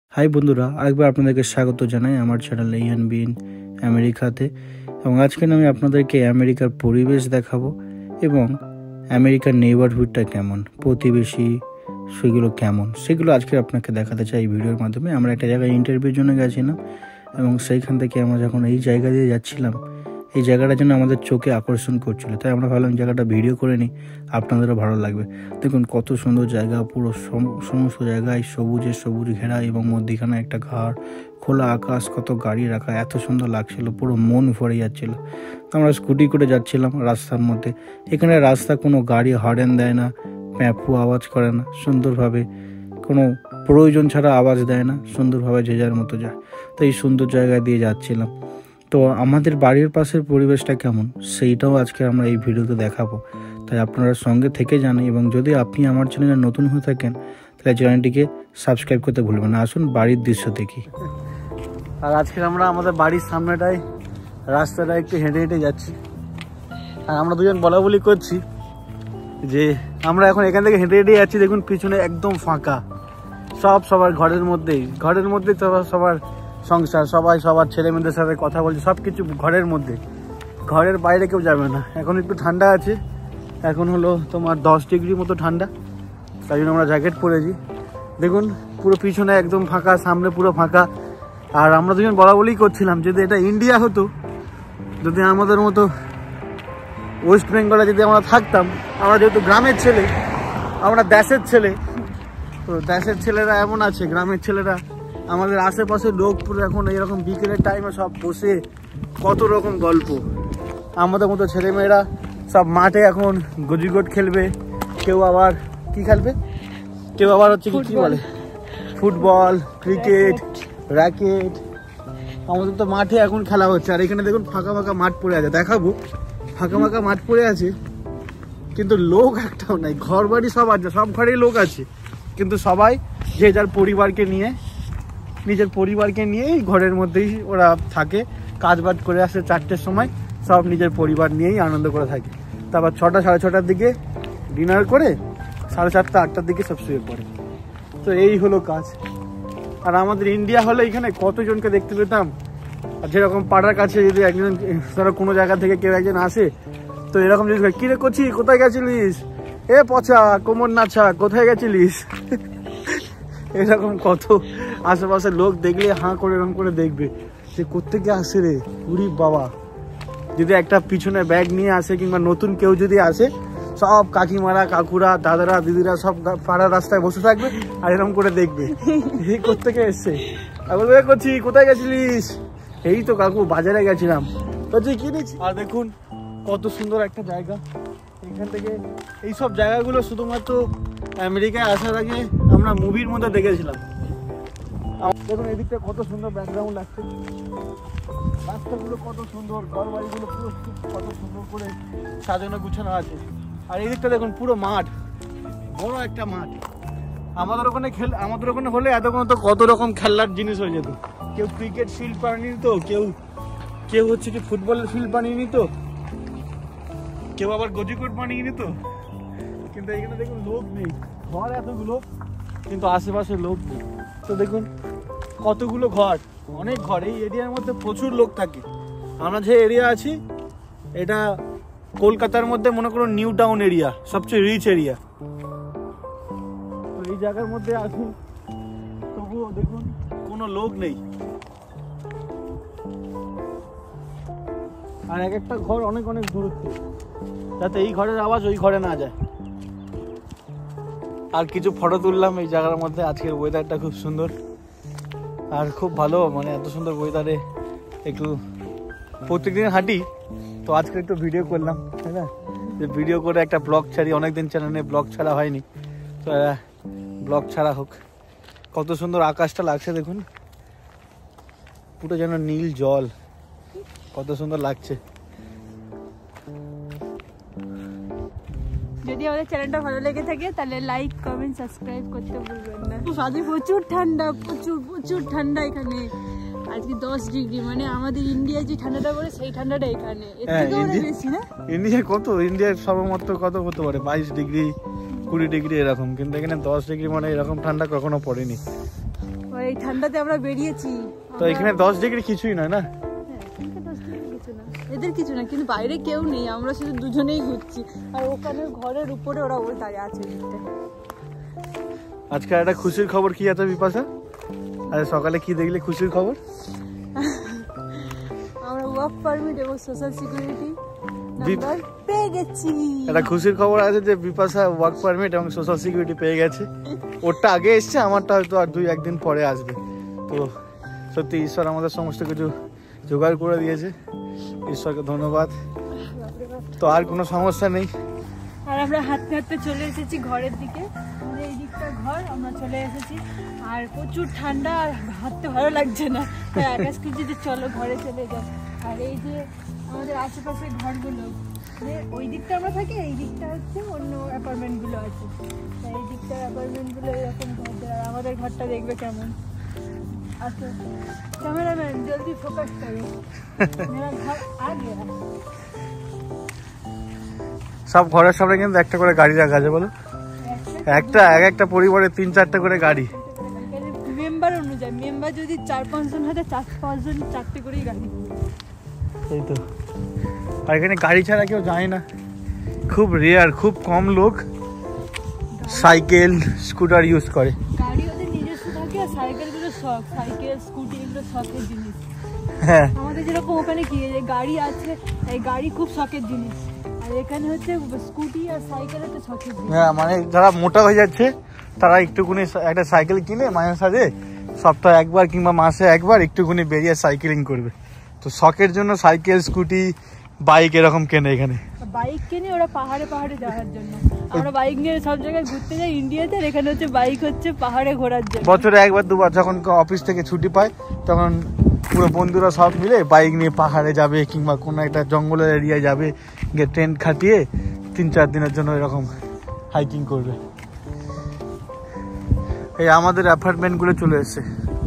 High বন্ধুরা, আরেকবার আপনাদেরকে স্বাগত জানাই আমার চ্যানেল ইয়ান বিন আমেরিকাতে। এবং আজকে আমি আপনাদেরকে আমেরিকার পরিবেশ দেখাবো এবং আমেরিকার নেইবারহুডটা কেমন, প্রতিবেশী সেগুলো আজকে আপনাকে দেখাতে চাই এই ভিডিওর মাধ্যমে। আমরা একটা জায়গায় ইন্টারভিউর জন্য গেছিলাম এবং সেইখান থেকে আমরা যখন এই জায়গা দিয়ে যাচ্ছিলাম, এই জায়গাটা যেন আমাদের চোখে আকর্ষণ করছিল, তাই আমরা ভাবলাম জায়গাটা ভিডিও করে নিই, আপনাদেরও ভালো লাগবে। দেখুন কত সুন্দর জায়গা, পুরো সমস্ত জায়গায় সবুজ ঘেরা এবং মধ্যিখানে একটা ঘর, খোলা আকাশ, কত গাড়ি রাখা, এত সুন্দর লাগছিল, পুরো মন ভরে যাচ্ছিল। আমরা স্কুটি করে যাচ্ছিলাম রাস্তার মধ্যে। এখানে রাস্তা কোনো গাড়ি হর্ন দেয় না, প্যাঁপু আওয়াজ করে না, সুন্দরভাবে কোনো প্রয়োজন ছাড়া আওয়াজ দেয় না, সুন্দরভাবে যে যার মতো যায়। তো এই সুন্দর জায়গা দিয়ে যাচ্ছিলাম। তো আমাদের বাড়ির পাশের পরিবেশটা কেমন সেইটাও আজকে আমরা এই ভিডিওতে দেখাবো, তাই আপনারা সঙ্গে থেকে জানেন। এবং যদি আপনি আমার চ্যানেলে নতুন হয়ে থাকেন তাহলে চ্যানেলটিকে সাবস্ক্রাইব করতে ভুলবেন না। আসুন বাড়ির দৃশ্য দেখি। আর আজকে আমরা আমাদের বাড়ির সামনেটাই রাস্তাটা একটু হেঁটে হেঁটে যাচ্ছি, আর আমরা দুজন বলা বলি করছি যে আমরা এখন এখান থেকে হেঁটে হেঁটে যাচ্ছি। দেখুন পিছনে একদম ফাঁকা, সবার ঘরের মধ্যেই সবার সংসার, সবাই সবার ছেলে মেয়েদের সাথে কথা বলছে, সব কিছু ঘরের মধ্যে, ঘরের বাইরে কেউ যাবে না। এখন একটু ঠান্ডা আছে, এখন হলো তোমার 10 ডিগ্রি মতো ঠান্ডা, তাই জন্য আমরা জ্যাকেট পরেছি। দেখুন পুরো পিছনে একদম ফাঁকা, সামনে পুরো ফাঁকা। আর আমরা দুজন বলা বলি করছিলাম যদি এটা ইন্ডিয়া হতো, যদি আমাদের মতো ওয়েস্ট বেঙ্গলে যদি আমরা থাকতাম, আমরা যেহেতু গ্রামের ছেলে, আমরা দেশের ছেলে, তো দেশের ছেলেরা এমন আছে, গ্রামের ছেলেরা আমাদের আশেপাশে লোক পুরো এখন এইরকম বিকেলের টাইমে সব বসে কত রকম গল্প। আমাদের মতো ছেলেমেয়েরা সব মাঠে এখন গজিগোট খেলবে, কেউ আবার কি খেলবে, কেউ আবার হচ্ছে কি বলে ফুটবল, ক্রিকেট, র্যাকেট। আমাদের তো মাঠে এখন খেলা হচ্ছে। আর এখানে দেখুন ফাঁকা ফাঁকা মাঠ পড়ে আছে, দেখাবো। ফাঁকা ফাঁকা মাঠ পড়ে আছে কিন্তু লোক একটাও নাই। ঘর বাড়ি সব আছে, সব ঘরেই লোক আছে, কিন্তু সবাই যে যার পরিবারকে নিয়ে, নিজের পরিবারকে নিয়েই ঘরের মধ্যেই ওরা থাকে। কাজ বাজ করে আসে 4টের সময়, সব নিজের পরিবার নিয়েই আনন্দ করে থাকে। তারপর 6টা সাড়ে 6টার দিকে ডিনার করে 7:30 8টার দিকে সব শুয়ে পড়ে। তো এই হলো কাজ। আর আমাদের ইন্ডিয়া হলে এখানে কতজনকে দেখতে পেতাম। আর যেরকম পাড়ার কাছে যদি একজন ধরো কোনো জায়গা থেকে কেউ একজন আসে, তো এরকম যদি কিরে করছি, কোথায় গেছিলিস, এ পচা কোমর নাছা, কোথায় গেছিলিস, এরকম কত আশেপাশের লোক দেখলে হাঁ করে এরকম করে দেখবে যে কোত্থেকে আসে রে, উরি বাবা। যদি একটা পিছনে ব্যাগ নিয়ে আসে কিংবা নতুন কেউ যদি আসে, সব কাকিমারা, কাকুরা, দাদারা, দিদিরা সব পাড়ার রাস্তায় বসে থাকবে আর এরকম করে দেখবে এই কোত্থেকে এসছে। আর বলবে করছি কোথায় গেছিলিস, এই তো কাকু বাজারে গেছিলাম, বলছি কি নিচ্ছি। আর দেখুন কত সুন্দর একটা জায়গা। এখান থেকে এইসব জায়গাগুলো শুধুমাত্র আমেরিকায় আসার আগে আমরা মুভির মধ্যে দেখেছিলাম। দেখুন এদিকটা কত সুন্দর ব্যাকগ্রাউন্ড লাগছে, রাস্তাগুলো কত সুন্দর, ঘর বাড়িগুলো পুরো কত সুন্দর করে সাজানো গুছানো আছে। আর এই দিকটা দেখুন পুরো মাঠ, বড় একটা মাঠ। আমাদের ওখানে হলে এতক্ষণ তো কত রকম খেলার জিনিস হয়ে যেত। কেউ ক্রিকেট ফিল্ড বানিয়ে নিত, কেউ হচ্ছে কি ফুটবলের ফিল্ড বানিয়ে নিত, কেউ আবার গজিকোট বানিয়ে নিত। কিন্তু এখানে দেখুন লোক নেই, ঘর এতগুলো কিন্তু আশেপাশে লোক নেই। তো দেখুন কতগুলো ঘর, অনেক ঘর। এই এরিয়ার মধ্যে প্রচুর লোক থাকে। আমরা যে এরিয়া আছি এটা কলকাতার মধ্যে মনে করুন নিউ টাউন এরিয়া, সবচেয়ে রিচ এরিয়া। তো এই জায়গার মধ্যে আছি, তবুও দেখুন কোনো লোক নেই। আর এক একটা ঘর অনেক অনেক দূরত্বে, যাতে এই ঘরের আওয়াজ ওই ঘরে না যায়। আর কিছু ফটো তুললাম এই জায়গার মধ্যে। আজকের ওয়েদারটা খুব সুন্দর আর খুব ভালো, মানে এত সুন্দর ওয়েদারে একটু প্রত্যেকদিন হাঁটি, তো আজকে একটু ভিডিও করলাম, তাই না, যে ভিডিও করে একটা ব্লগ ছাড়ি। অনেকদিন চ্যানেলে ব্লগ ছাড়া হয়নি, তো ব্লগ ছাড়া হোক। কত সুন্দর আকাশটা লাগছে দেখুন, পুরো যেন নীল জল, কত সুন্দর লাগছে। যদি আমাদের চ্যানেলটা ভালো লেগে থাকে তাহলে লাইক, কমেন্ট, সাবস্ক্রাইব করতে ভুলবেন না। আজকে প্রচুর ঠান্ডা এখানে। আজকে 10 ডিগ্রি, মানে আমাদের ইন্ডিয়া যে ঠান্ডাটা পড়ে সেই ঠান্ডাটা এখানে এর থেকেও বেশি না। ইন্ডিয়া কত, ইন্ডিয়ার সর্বমাত্র কত হতে পারে 22 ডিগ্রি 20 ডিগ্রি এরকম, কিন্তু এখানে 10 ডিগ্রি, মানে এরকম ঠান্ডা কখনো পড়েনি। এই ঠান্ডাতে আমরা বেরিয়েছি। তো এখানে 10 ডিগ্রি কিছুই নয় না? এদের কিছু না, কিন্তু বাইরে কেউ নেই, আমরা শুধু দুজনেই ঘুরছি। আর ওখানে ঘরের উপরে ওরা দাঁড়িয়ে আছে। আজকে একটা খুশির খবর কি আছে বিপাশা? আরে সকালে কি দেখলে খুশির খবর? আমরা ওয়ার্ক পারমিট এবং সোশ্যাল সিকিউরিটি নাম্বার পেয়ে গেছি। একটা খুশির খবর আছে যে বিপাশা ওয়ার্ক পারমিট এবং সোশ্যাল সিকিউরিটি পেয়ে গেছে। ওরটা আগে এসছে, আমারটা হয়তো আর 2-1 দিন পরে আসবে। তো সত্যি ঈশ্বর আমাদের সমস্ত কিছু জোগাড় করে দিয়েছে, ঈশ্বরকে ধন্যবাদ। তো আর কোনো সমস্যা নেই। আর আমরা হাঁটতে হাঁটতে চলে এসেছি ঘরের দিকে। আমাদের এই দিকটা ঘর, আমরা চলে এসেছি। আর প্রচুর ঠান্ডা, আর হাঁটতে ভালো লাগছে না। তাই আকাশ খুঁজছি যে চলো ঘরে চলে যাও। আর এই যে আমাদের আশেপাশে ঘরগুলো, ওই দিকটা আমরা থাকি, এই দিকটা হচ্ছে অন্য অ্যাপার্টমেন্টগুলো আছে। তাই এই দিকটার অ্যাপার্টমেন্টগুলো এরকম ঘরদের। আর আমাদের ঘরটা দেখবে কেমন। আচ্ছা ক্যামেরাম্যান জলদি ফোকাস করো, মেরা ঘর আ গয়া। সব ঘরের সামনে কিন্তু একটা করে গাড়ি রাখা আছে, বলো? একটা পরিবারে 3-4টা করে গাড়ি। মেম্বার অনুযায়ী, মেম্বার যদি 4-5 জন হয়, 4-5 জন 4টে করেই গাড়ি। এই তো। আর এখানে গাড়ি ছাড়া কেউ যায় না, খুব রেয়ার, খুব কম লোক সাইকেল স্কুটার ইউজ করে। গাড়ি ওদের নিজস্ব থাকে, আর সাইকেলগুলো শখ, সাইকেল স্কুটি এগুলো শখের জিনিস। হ্যাঁ, আমাদের যেরকম ওখানে কি গাড়ি আছে, এই গাড়ি খুব শখের জিনিস। আর এখানে হচ্ছে স্কুটি আর সাইকেল হচ্ছে শখের জিনিস। হ্যাঁ, মানে যারা মোটা হয়ে যাচ্ছে তারা একটুখানি একটা সাইকেল কিনে মাঝে সাঝে সপ্তাহে একবার কিংবা মাসে একবার একটুখানি বেরিয়ে সাইকেলিং করবে। তো শখের জন্য সাইকেল, স্কুটি, বাইক এরকম কেনে এখানে। বাইক কিনে ওরা পাহাড়ে যাওয়ার জন্য। আমরা বাইক নিয়ে সব জায়গায় ঘুরতে যাই ইন্ডিয়াতে, আর এখানে হচ্ছে বাইক হচ্ছে পাহাড়ে ঘোরার জন্য। বছরে 1-2 বার যখন অফিস থেকে ছুটি পায়, তখন পুরো বন্ধুরা সব মিলে বাইক নিয়ে পাহাড়ে যাবে কিংবা কোনো একটা জঙ্গলের এরিয়ায় যাবে, গিয়ে টেন্ট খাটিয়ে 3-4 দিনের জন্য এরকম হাইকিং করবে। এই আমাদের অ্যাপার্টমেন্টগুলো চলে এসছে।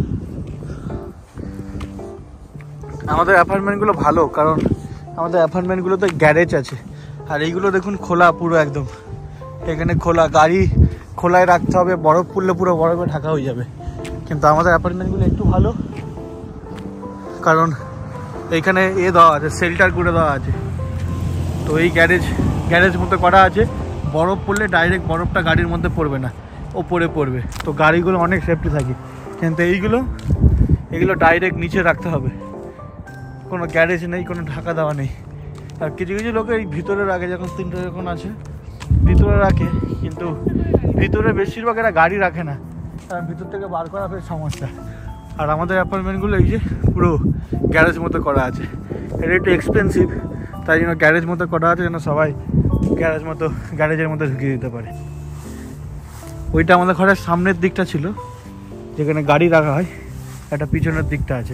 আমাদের অ্যাপার্টমেন্টগুলো ভালো, কারণ আমাদের অ্যাপার্টমেন্টগুলোতে গ্যারেজ আছে। আর এইগুলো দেখুন খোলা, পুরো একদম এখানে খোলা, গাড়ি খোলায় রাখতে হবে, বরফ পড়লে পুরো বরফে ঢাকা হয়ে যাবে। কিন্তু আমাদের অ্যাপার্টমেন্টগুলো একটু ভালো, কারণ এইখানে দেওয়া আছে, শেল্টার করে দেওয়া আছে। তো এই গ্যারেজ মতো করা আছে, বরফ পড়লে ডাইরেক্ট বরফটা গাড়ির মধ্যে পড়বে না, ওপরে পড়বে। তো গাড়িগুলো অনেক সেফটি থাকে। কিন্তু এইগুলো ডাইরেক্ট নিচে রাখতে হবে, কোনো গ্যারেজ নেই, কোনো ঢাকা দেওয়া নেই। আর কিছু কিছু লোক এই ভিতরে রাখে, যখন 3টা যখন আছে ভিতরে রাখে, কিন্তু ভিতরে বেশিরভাগ এরা গাড়ি রাখে না, কারণ ভিতর থেকে বার করা ফের সমস্যা। আর আমাদের অ্যাপার্টমেন্টগুলো এই যে পুরো গ্যারেজ মতো করা আছে, এটা একটু এক্সপেন্সিভ, তাই জন্য গ্যারেজ মতো করা আছে, যেন সবাই গ্যারেজের মধ্যে ঢুকিয়ে দিতে পারে। ওইটা আমাদের ঘরের সামনের দিকটা ছিল, যেখানে গাড়ি রাখা হয়, একটা পিছনের দিকটা আছে।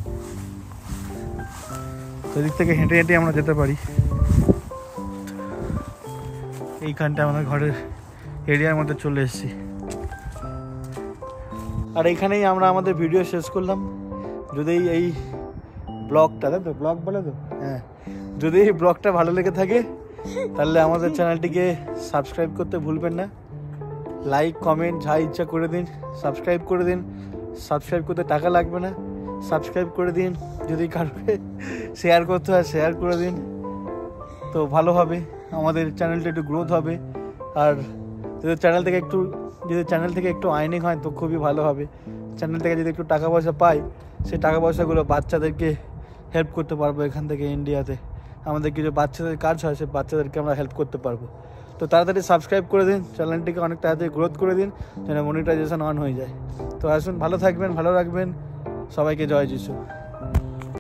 সেদিক থেকে হেঁটে হেঁটে আমরা যেতে পারি। এইখানটা আমাদের ঘরের এরিয়ার মধ্যে চলে এসেছি। আর এইখানেই আমরা আমাদের ভিডিও শেষ করলাম। যদি এই ব্লগটা, তাই তো ব্লগ বলে তো, হ্যাঁ, যদি এই ব্লগটা ভালো লেগে থাকে তাহলে আমাদের চ্যানেলটিকে সাবস্ক্রাইব করতে ভুলবেন না। লাইক, কমেন্ট যা ইচ্ছা করে দিন, সাবস্ক্রাইব করে দিন। সাবস্ক্রাইব করতে টাকা লাগবে না, সাবস্ক্রাইব করে দিন। যদি কারোকে শেয়ার করতে হয় শেয়ার করে দিন, তো ভালো হবে, আমাদের চ্যানেলটা একটু গ্রোথ হবে। আর যদি চ্যানেল থেকে একটু আর্নিং হয় তো খুবই ভালো হবে। চ্যানেল থেকে যদি একটু টাকা পয়সা পাই, সেই টাকা পয়সাগুলো বাচ্চাদেরকে হেল্প করতে পারবো। এখান থেকে ইন্ডিয়াতে আমাদের কিছু বাচ্চাদের কাজ হয়, সেই বাচ্চাদেরকে আমরা হেল্প করতে পারবো। তো তাড়াতাড়ি সাবস্ক্রাইব করে দিন, চ্যানেলটিকে অনেক তাড়াতাড়ি গ্রোথ করে দিন, যেন মনিটাইজেশন অন হয়ে যায়। তো আসুন, ভালো থাকবেন, ভালো রাখবেন, সবাইকে জয় যিশু।